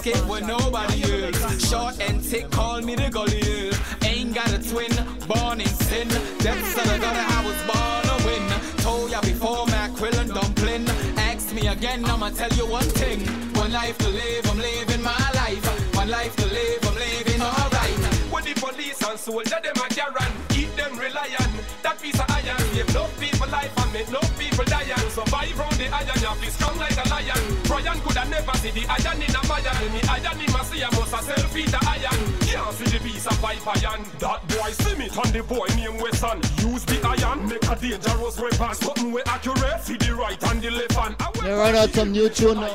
escape when nobody else. Short and thick, call me the gully. Ain't got a twin, born in sin. That's the gutter I was born to win. Told ya before, mackerel and dumpling. Ask me again, I'ma tell you one thing. One life to live, I'm living my life. One life to live, I'm living alright. When the police and soldier, them a carry, keep them reliant. That piece of iron, give no people life and make no people die. Survive round the iron, you feel strong like a lion. Brian could have never see the iron in a Mayan. The iron in my see, I must have selfie the iron. Can't see the piece of pipe iron. That boy see me, and the boy name Wesson. Use the iron, make a dangerous weapon. Something we accurate, see the right and the left hand. They run out some new tune now.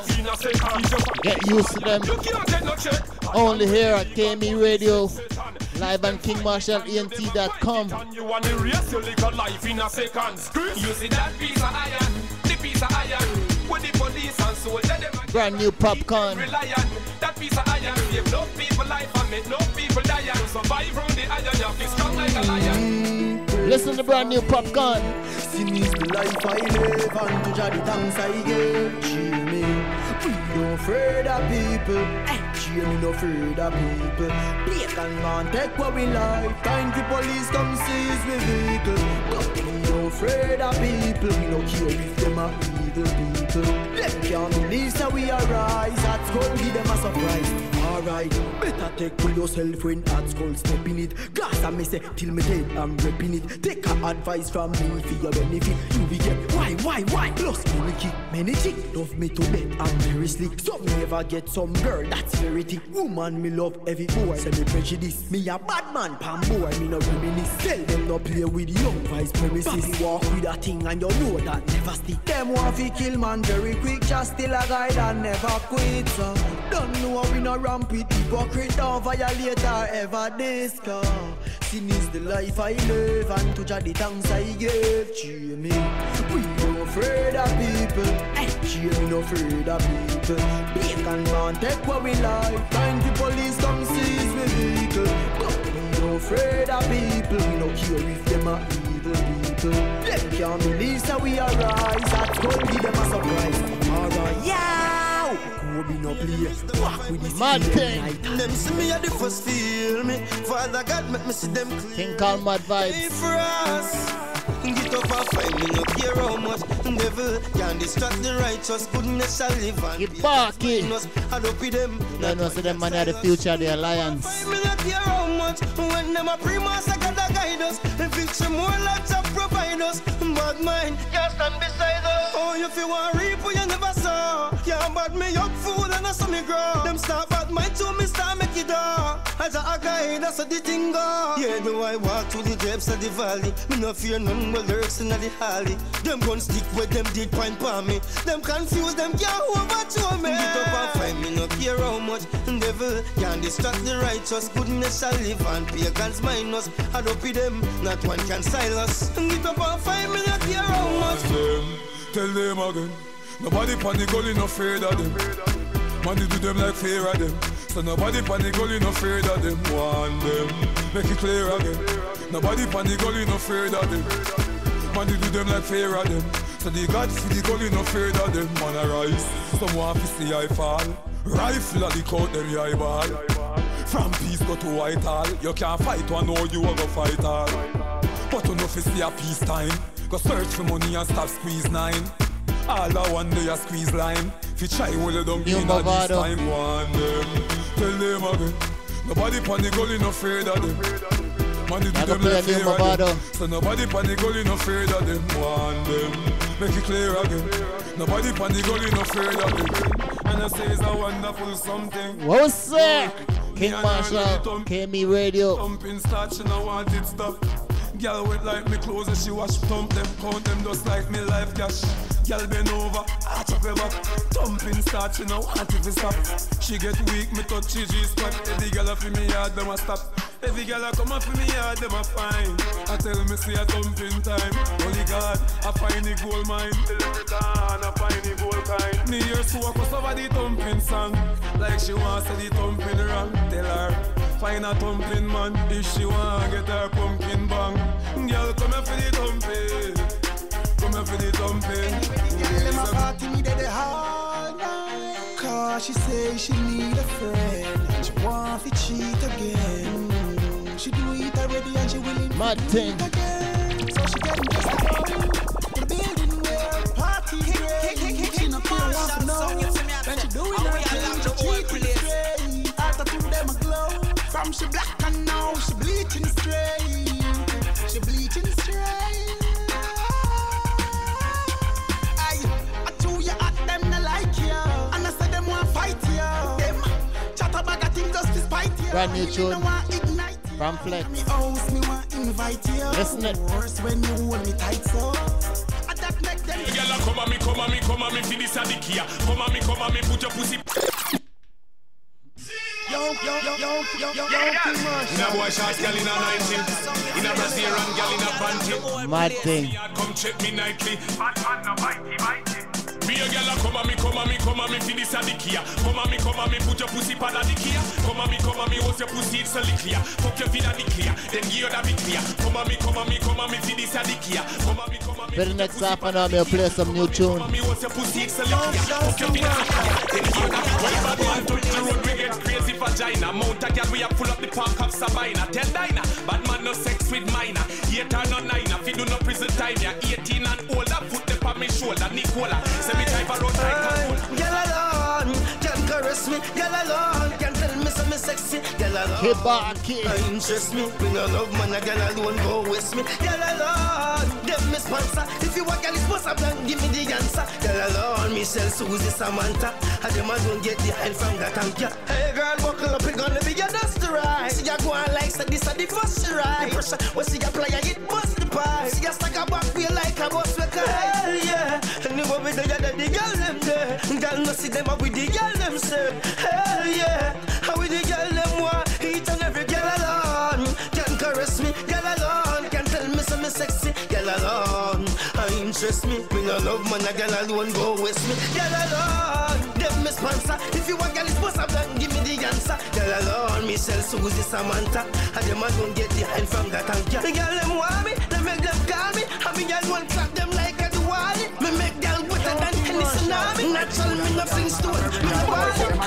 Get used to them. Only here at KME Radio. Live on KingMarshallENT.com. You want to race your legal life in a second. You see that piece of iron, the piece of iron. When the police and soldier them brand new popcorn. That piece of iron save no people life and make no people die. Survive round the iron, you feel strong like a lion. Listen to brand new popcorn. Sin is the life I live and to judge the thanks I give. Jimmy, we no afraid of people. Jimmy no afraid of people. Blake and man take what we like. Time for police come seize we vehicle. We no afraid of people. We no care if them are evil people. Them can't believe that we arise. At school give them a surprise. Alright, better take for yourself when at school step in it. Glass and me say till me dead I'm repping it. Take a advice from me for your benefit. You be get why? Plus me kick many chicks love me to death. I'm very slick. Some never get some girl that's very thick. Woman me love every boy. Say me prejudice. Me a bad man, palm boy. Me no reminisce. Tell them no play with young vice premises. Papi walk with a thing and you know that never stick. Them want fi kill man very quick. Just still a guy that never quit. So don't know how we no ramp with hypocrite. Don't violate or ever discuss. Sin is the life I live and to judge the thanks I give. Jimmy, we no afraid of people. Jimmy no afraid of people. Blake and man take what we like. Time the police come seize me vehicle. We no afraid of people. We no care if them are evil people. Them can't believe that we arise. At school give them a surprise. Alright, yeah. No play. Walk with this mad thing. Them see me at the first feel me. Father God make me see them clear. King called Mad Vibes. Hey for us. Get up and find me, no care how much. Devil can distract the righteous. Goodness shall live and get barky. I don't be them. No, no, so them man are the future of the alliance. Find me, not care how much. When them a primas, I gotta guide us. And fix some more lots of providers. But mine, can't stand beside us. Oh, if you want reap, you never saw. Yeah, but me up food and I saw me grow. Them start bad mind to me start make it up. As a guy, that's how the thing go. Yeah, do I walk through the depths of the valley. Me no fear none but lurks in the alley. Them gon' stick with them did point for me. Them confused, them can't overthrow me. Get up and find me, no care how much. Devil can't distract the righteous. Goodness shall live and pagans minus. I don't be them, not one can silence. Get up and find me, no care how much. Tell them again. Nobody panic, only no afraid of them. Money do them like fear of them. So nobody panic, only no afraid of them. Want them, make it clear again. Nobody panic, only no afraid of them. Money do them like fear of them. So the God see the goal, no afraid of them. Man arise, someone to see I fall. Rifle at the coat, them the eyeball. From peace go to Whitehall. You can't fight one, know you will go fight all. But enough to see a peace time. Go search for money and stop squeeze 9. All I want day a squeeze line. If you try, well, you don't be in this time. Want them, tell them again. Nobody panic, only no afraid of them. Money do them like fear of them. So nobody panic, only no afraid of them. Want them, make it clear again. Nobody panic, only no afraid of them. And I say it's a wonderful something. What's up? King Marshall, KME Radio. Thumping starch and I want it stop. Girl wet like me clothes and she wash. Thump them, count them just like me life cash. Girl bend over, arch up her back. Thumping starch and I want it to stop. She get weak, me touch she G-spot. Every girl up in me yard, them a stop. Every girl a come up in me yard, them a fine. I tell me see a thumping time. Holy God, I find the gold mine. Till every time I find the gold kind. Me hear so I cross over the thumping song. Like she wants to the thumping wrong. Tell her, find a thumping man. If she want get her pumpkin bang. Girl come here for the thumping. Come here for the thumping. Them a party me dead all night. Cause she say she need a friend. She want to cheat again. She do it already and she willing Mad thing. again. So she getting just to go to the building where parties reign. She no care what no. When she doing her thing, she cheating straight. After two them a glow. From she black and now she bleaching straight. She bleaching straight. I told you at them not like you. And I said them want fight you. Them chat about a thing just to spite you. Brand new tune from Flex. Listen it. Worse when you hold me tight so. Girl, come on me, feel this adikia. Come on me, put your pussy. Yo, In a boy shot, girl in a 90. In a Brazilian girl in a panty. Mad thing. Come check me nightly. Man, no bitey. Be a girl, come on me, feel this adikia. Come on me, put your pussy pan a dikia. Come on me, what's your pussy, it's a clear. Fuck your feet a clear, then give you that big clear. Come on me, feel this adikia. Come on me. For the next half an hour, I'll play some new tune. Come on me, what's your pussy, it's a clear. Fuck your feet a clear, then give you that big clear. When bad man touch the road, we get crazy vagina. Mount a girl, we are full up the park of Sabina. Tell Dinah, bad man no sex with minor. 8 or no 9, if you do no prison time, you're 18 and older. Put them on me shoulder, Nicola. Send me type around like a fool. Girl alone, can caress me. Girl alone, can tell me something sexy. Girl alone, Kibaki. interest me. When you love man, a girl alone go with me. Girl alone, give me sponsor. If you want girl, it's what's up, then give me the answer. Girl alone, me sell Susie Samantha. And them a don't get the hand from that tank, yeah. Hey girl, buckle up, it's gonna be your dust ride. See ya go on like so this is the first ride. The pressure, when see ya play, it bust the pipe. See ya stack a back wheel like a bus with a hell yeah. And you go with the girl them there. Girl no see them up with the girl them say. Hell yeah. How with the girl them want each and every girl alone. Can caress me, girl alone. Can tell me something sexy, girl alone. Interest me, when you love man, a girl alone go with me. Girl alone, them me sponsor. If you want girl, it's supposed to then give me the answer. Girl alone, me sell Susie Samantha. And them a don't get the hand from that tank. The girl them want me, they make them call me. And me girl won't clap them like a Diwali. Me make girl better than any tsunami. Natural, me nothing stone. Me no want them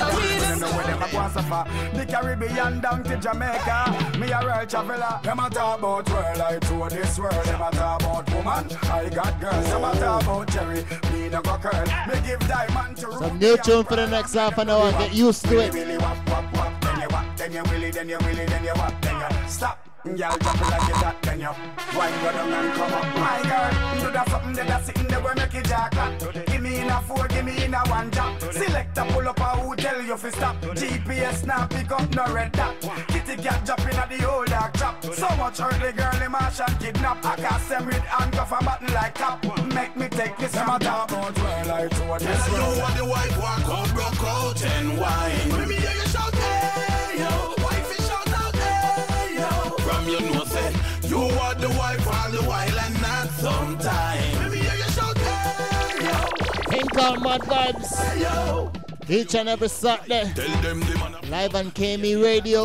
the Caribbean down to Jamaica. Me a real traveler. Them a talk about world, I tour this world. Them a talk about woman, I got girls. Them a talk about Jerry, me no go curl. Me give diamond to some new tune for the next half an hour. Get used to it. Then you wap, then you willy, then you wap, then you stop. Girl, drop it like you that, then you wine go down and come up. My girl, do that something that sitting there where make it jack. Give me in a 4, give me in a 1 drop. Select a pull up a who tell you fi stop. GPS now pick up no red dot. Kitty cat jumping at the old dark trap. So much early girl in mash and kidnap. I cast them with handcuff and button like cap. Make me take this from a top. About well I told this you want the wife walk out, broke out and wine. Let me hear you shout, hey yo. Wifey shout out, hey yo. From you know say you want the wife all the while and not sometime. Let me hear you shout, hey yo. King Kong Mad Vibes. Hey yo. Each and every Saturday. Tell them the man Live on KME Radio.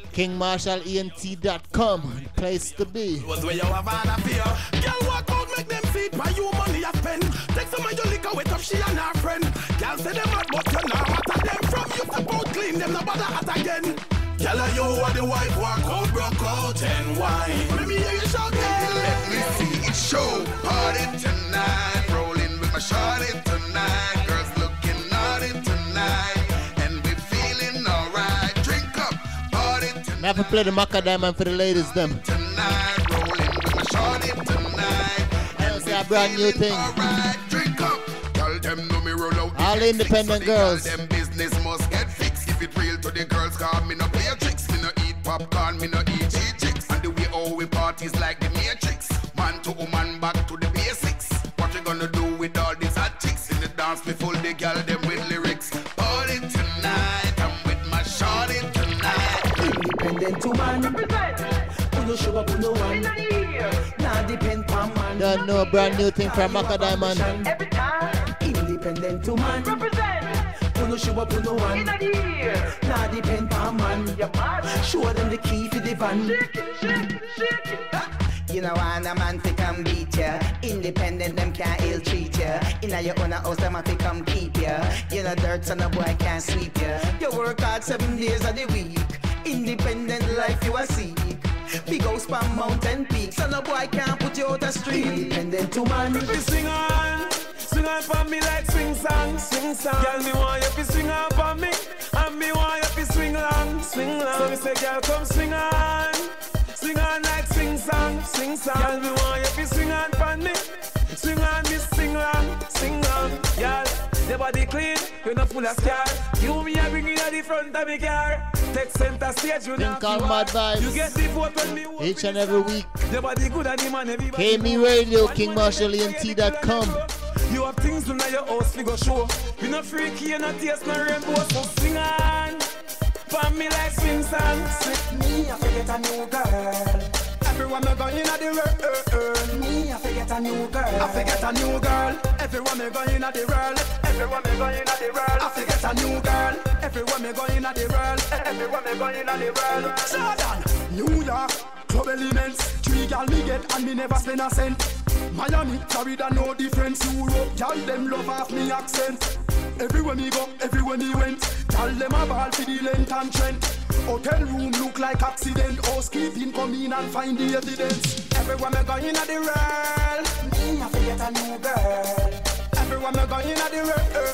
KingMarshallENT.com. Place to be. was where you have an affair. Girl walk out, make them feed by you money I spend. Take some of your liquor, wait up she and her friend. Girl say them hot, but you know what of them. From you step out clean, them no bother hot again. Girl you are the wife, walk out, broke out and wine. Let me hear you shout, let me see it show. Party tonight, rolling with my shawty tonight. Girls looking naughty tonight, and we feeling alright. Drink up, party tonight. Never play the Macadam for the ladies them. Tonight, rolling with my shawty tonight. That's a brand new thing. Alright, drink up. Tell them no me roll out. All independent girls. Them business must get fixed. If it real to the girls, call me no play tricks. Me no eat popcorn, me no eat chicks. And the way all we parties like the Matrix. Man to woman, back to the basics. What you gonna do with all these hot chicks? In the dance, me full the girl them with lyrics. Party tonight, I'm with my shawty tonight. Independent woman. When you show up, no one. Now depend on man. Don't know a brand new thing from Macadam. Every time. Independent woman. Represent. When you show up, no one. Now depend on man. Show them the key for the van. You know, want a man to come beat ya. Independent, them can't ill treat ya. Inna your own house, them have to come keep ya. You know, dirt so no boy can't sweep ya. You work hard 7 days of the week. Independent life you a seek. Big house from mountain peak, so no boy can't put you out the street. Independent to man. Swing on for me like swing song, swing song. Girl, me want you to swing on for me, and me want you to swing long, swing long. So me say, girl, come swing on like swing song, swing song. Girl, me want you to swing on for me, swing on me, sing long, sing long. Girl, your body clean, you're not full of scar. You me a bring in at the front of me car. Take center stage, you know. Mad Vibes. You get the vote when me each and every week. Your body good and the man everybody. KME Radio, KingMarshallENT.com. You have things to know your house, we go show. You not freaky, you not taste no rainbow. So sing on, for me like swing song. Me, I forget a new girl. Everyone me going in at the world. Me, I forget a new girl. I forget a new girl. Everyone me going in at the world. Everyone me going in at the world. I forget a new girl. Everyone me going in at the world. Everyone me going in at the world. Jordan, New York, club elements. 3 girl me get and me never spend a cent. Miami, Florida, no difference. Europe, y'all them love off me accent. Everywhere me go, everywhere me went. Y'all them a ball for the length and trend. Hotel room look like accident. Housekeeping come in and find the evidence. Everywhere me going at the world. Me, I forget a new girl. Everywhere me going at the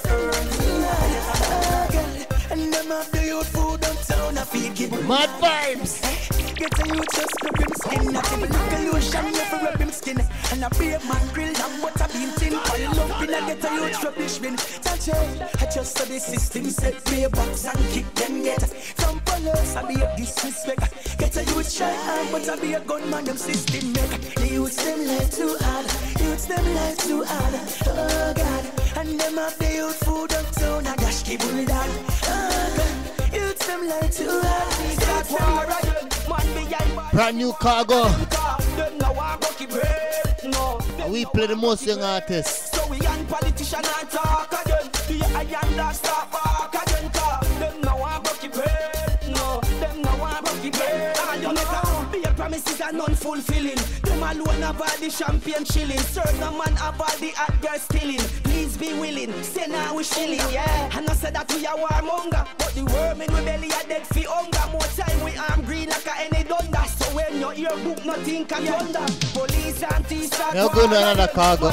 world. And them have the youth food downtown, I feel it. Mad Vibes. Get a youth just rub him skin. I give a look a lotion, you for rub him skin. And a beer man grill and butter bean tin. All up in a get a youth rubbish bin. Touch it, I just saw the system set play box and kick them get. From police, I be a disrespect. Get a youth shy hard, but I be a gunman, them system make. The youths them life too hard. Youths them life too hard. Oh God. And them have the youth food uptown. I dash the bulldog. Youths them life too hard. That's war again. Brand new Cargo. We play the most young artists. So we young politician and talk again. The iron that stop back again. Them now want bucky bread. No, them now want bucky bread. And you never be a promises are non-fulfilling. Them alone have all the champagne chilling. Certain man have all the hot girl stealing. Please be willing, say now we shilling, yeah. And I said that we are warmonger, but the worm in we belly are dead for hunger. More time we arm green like a any thunder. So when your ear book nothing can thunder. Police and thieves are now go to another Cargo.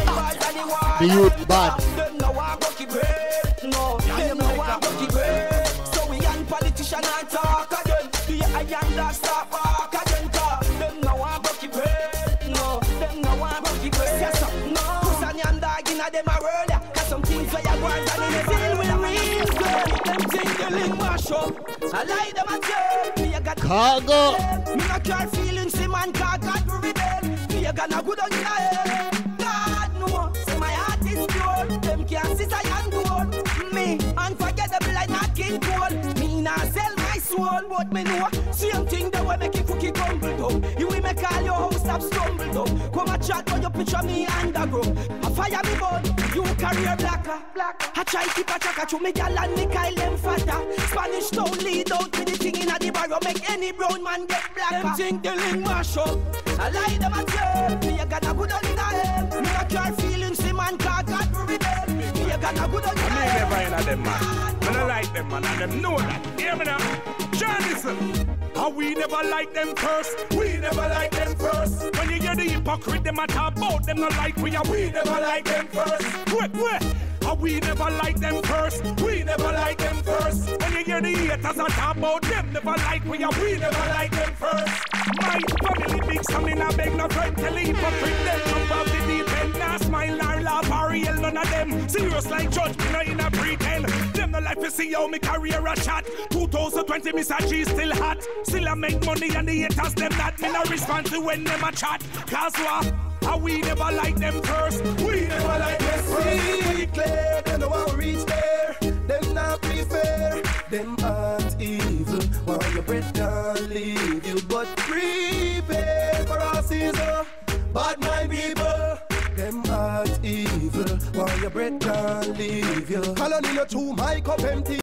The youth bad. Them no want bucky bread. No, them no want bucky bread. So we young politician and talk again. The iron that stop back again. Them no want bucky bread. No, them no want bucky bread. Yes, no. Pussy and dog inna them a world. Cause some things where you go and in the field with a real girl. Them things the link mash up. I lie them a tell. Me a got Cargo. Me no care feelings, see man God rebel. Me a gonna go down in a hell. God no, see my heart is pure. Them can't sit I and gold. Me unforgettable like not King Cole. Me nah sell my soul, but me know same thing that will make it cookie crumble down. You will make all your house stop stumble down. Come a chat when you picture me underground. I fire me bun, you career blacker. I try keep a track to me gal and me Kyle them fatter. Spanish town lead out with the thing in a the barrow. Make any brown man get blacker. Them think the link mash up. I lie them a tell. Me a gonna go down in a hell. Me a care feelings, the man can't God rebel. Me a gonna go down in a hell. I never in them man. I don't like them man and them know that. Hear me now. Journalism. How we never like them first. We never like them first. When you hear the hypocrite, them a talk about them not like we never like them first. Wait. How we never like them first. We never like them first. When you hear the haters a talk about them never like we never like them first. My family big son in a beg no friend. Tell the hypocrite them jump off the deep end. Now smile nor laugh or real none of them. Serious like judge me no in a pretend. Them no like to see how me career a chat. 2020 Mr. G still hot. Still I make money and the haters them that. Me no respond to when them a chat. Cause what? How we never like them first. We never like them first. We declare them no want reach there. Them not prefer. Them aren't evil. While your bread can't leave you. But prepare for our season. Bad mind people. Them aren't evil. While your bread can't leave you. Colony to my cup empty.